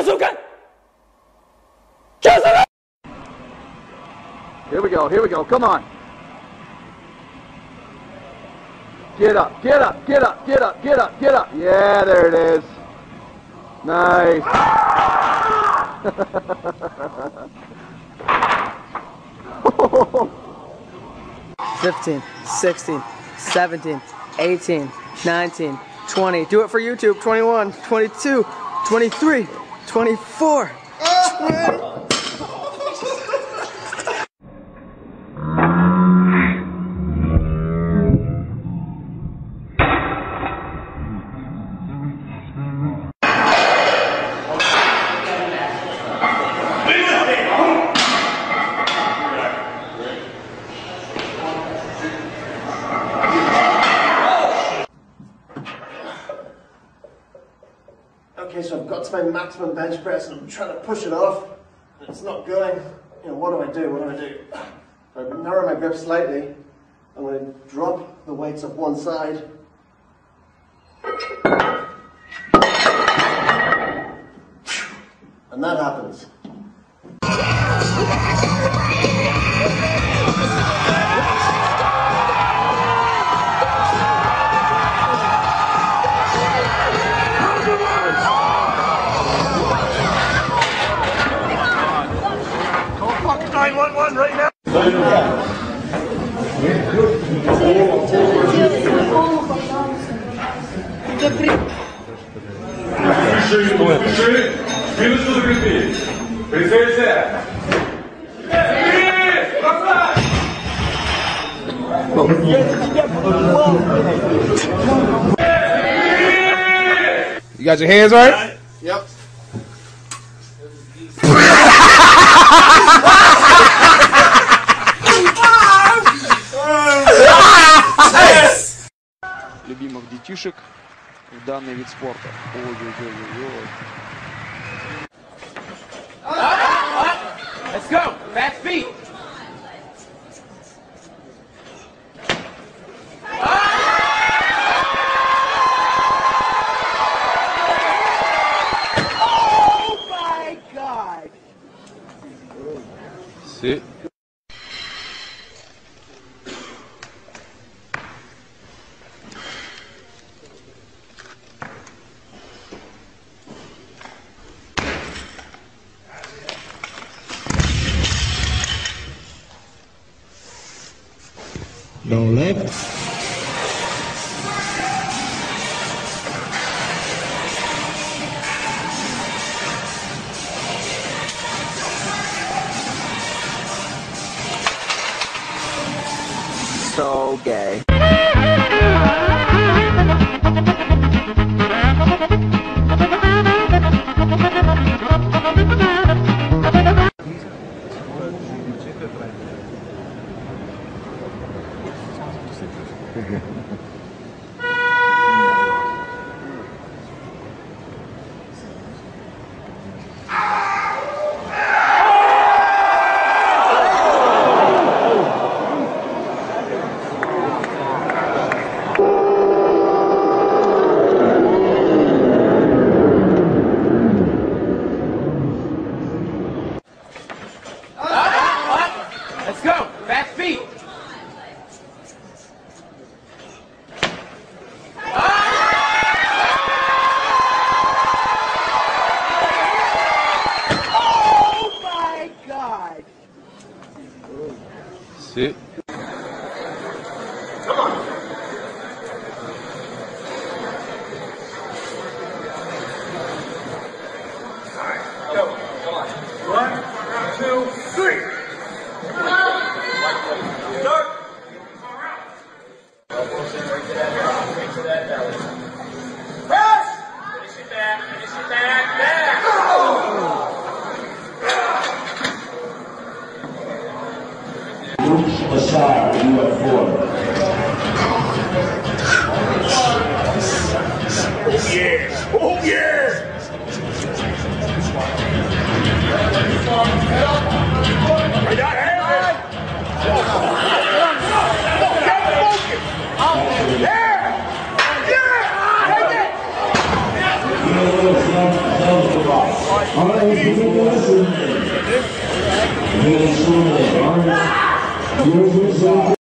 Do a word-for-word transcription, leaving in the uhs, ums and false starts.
sukan! Just Here we go, here we go, come on. Get up, get up, get up, get up, get up, get up. Yeah, there it is. Nice. fifteen, sixteen, seventeen, eighteen, nineteen, twenty. Do it for YouTube. twenty-one, twenty-two, twenty-three, twenty-four, twenty. Okay, so I've got to my maximum bench press and I'm trying to push it off. And it's not going. You know, what do I do? What do I do? I narrow my grip slightly. I'm going to drop the weights up one side. And that happens. nine one one right now! Минус закрепить. Прицелься. You got your hands right? Yep. Любимых детишек в данный вид спорта. Ой-ой-ой-ой-ой. Let's go! Back feet! Oh my God! Sit. Đầu left. So gay. Let's go! Back feet! Oh my God! Sit. Go. Come on. One, two, three. Start. Press. Finish it back. Finish it back. Back. Aside, you have four. Oh yeah. Oh yeah. I got it. Yeah! Yeah! Take it! All right, you take a listen. You're going to